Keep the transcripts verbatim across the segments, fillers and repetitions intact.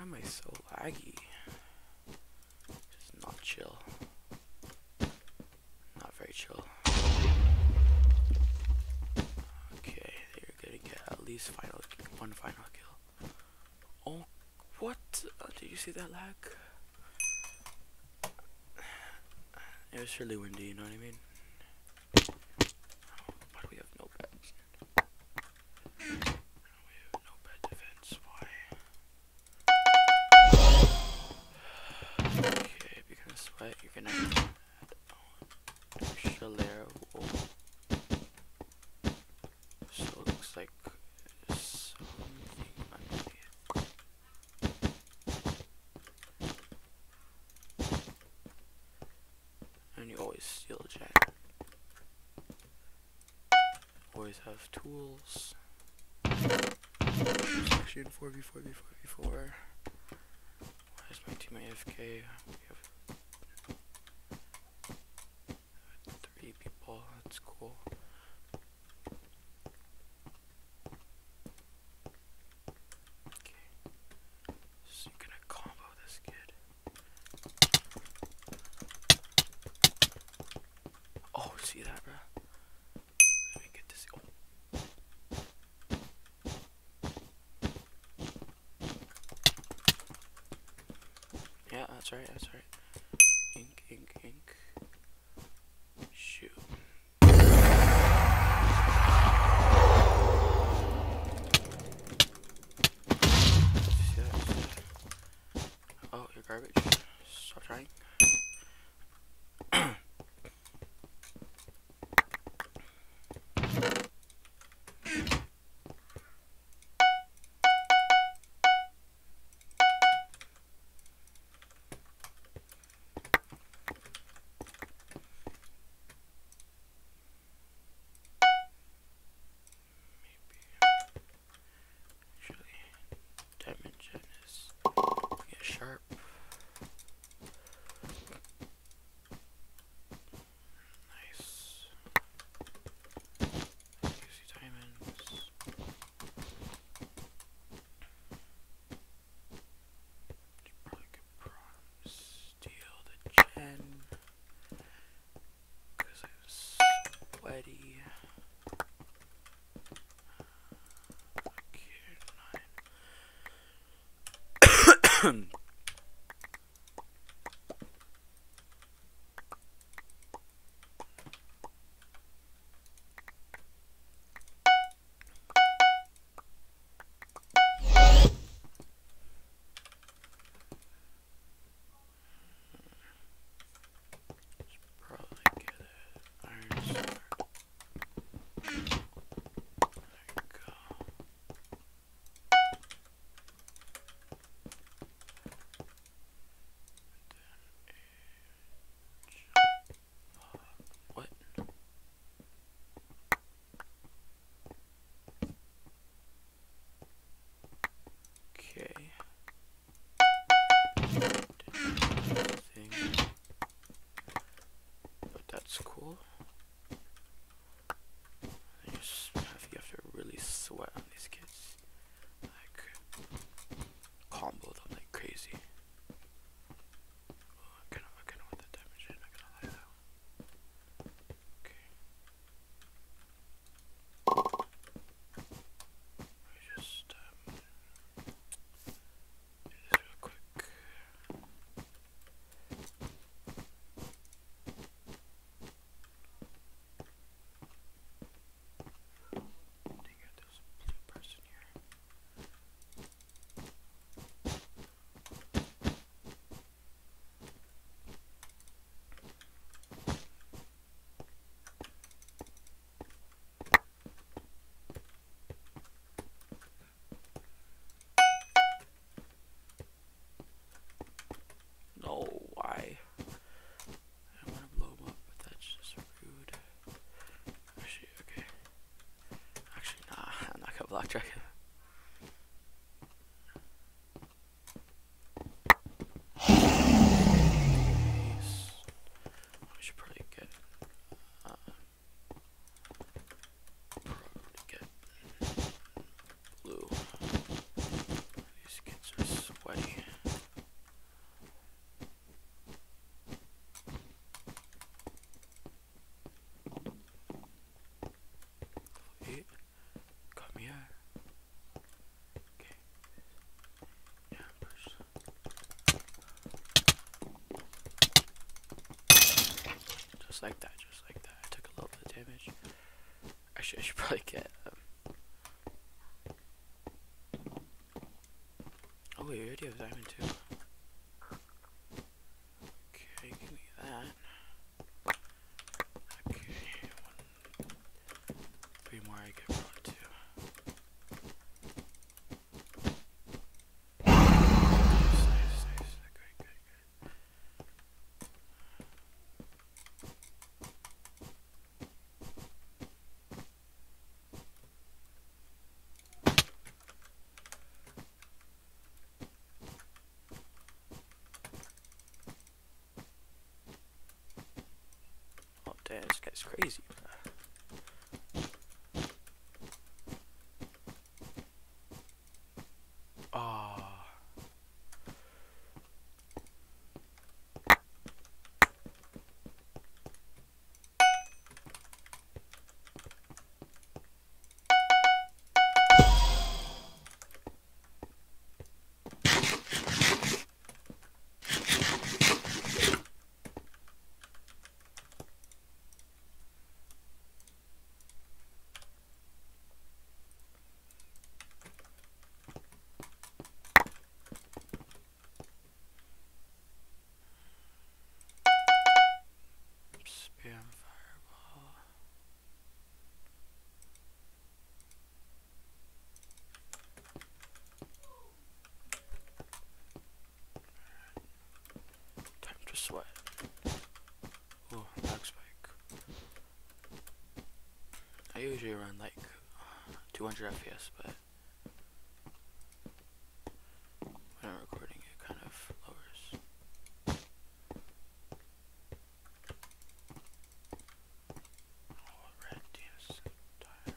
am I so laggy? Just not chill. Not very chill. Okay, you're gonna get at least final one final kill. Oh, what? Uh, did you see that lag? It was really windy, you know what I mean? Why do we have no beds? We have no bed defense, why? Okay, if you're gonna sweat, you're gonna add extra layer. Oh. So it looks like something underneath. And you always steal gen. Always have tools. Section four v four v four v four. Why is my teammate A F K? We have three people, that's cool. Okay. So you're gonna combo this kid. Oh, see that, bruh? Let me get this. Oh. Yeah, that's right, that's right. Ink, ink, ink. Shoot. See that? See that? Oh, you're garbage. Stop trying. Dimension is yeah, sharp. Nice. Easy diamonds. You probably could prom steal the gen. Cause I'm sweaty. Okay, nine. Probably get an iron sword. There you go. What? Okay. Thing. But that's cool. You just have, you have to really sweat on these kids. Like, combo them like crazy. Oh, I kind of, I kind of want the damage in, I'm not gonna lie though. Okay. Let me just, um, do this real quick. Dang it, there's a blue person here. No, why? I want to blow him up, but that's just rude. Actually, okay. Actually, nah, I'm not gonna block track him. We should probably get, uh, probably get blue. These kids are sweaty. like that, just like that. I took a little bit of damage. Actually, I should probably get. Um... Oh wait, we already have diamond too. Okay, give me that. Okay, one, three more. I get brought to. Nice, nice, nice. Good, good, good. Oh damn, this guy's crazy, bro. Oh. Spam fireball. Time to sweat. Oh, back spike. I usually run like two hundred F P S, but when I'm recording, it kind of lowers. Oh, red team's entirely.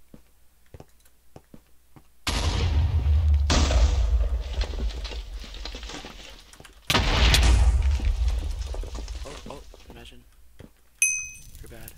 Oh, oh, imagine. You're bad.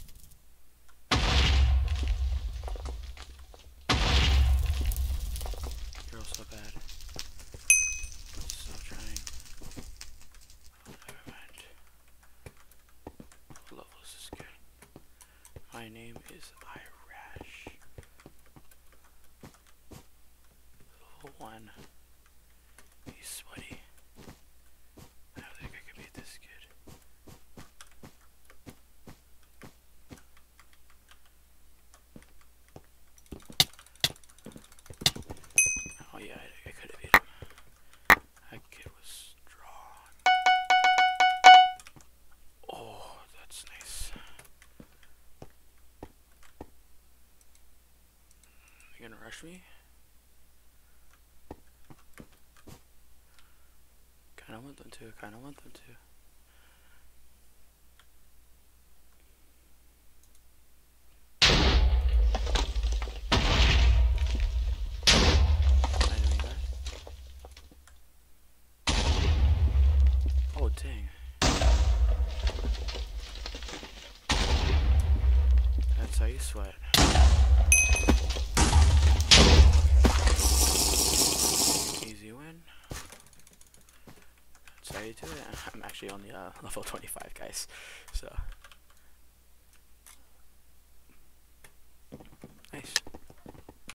You're also bad. Stop trying. Oh, never mind. What level is this guy? My name is Irash. Level one. He's sweaty. I don't think I can beat this kid. Oh yeah, I, I could have beat him. That kid was strong. Oh, that's nice. You gonna rush me? Kinda want them to, kinda want them to. Am I doing that? Oh dang. That's how you sweat. Easy win. That's how you do it. I'm actually only uh, level twenty-five, guys. So nice.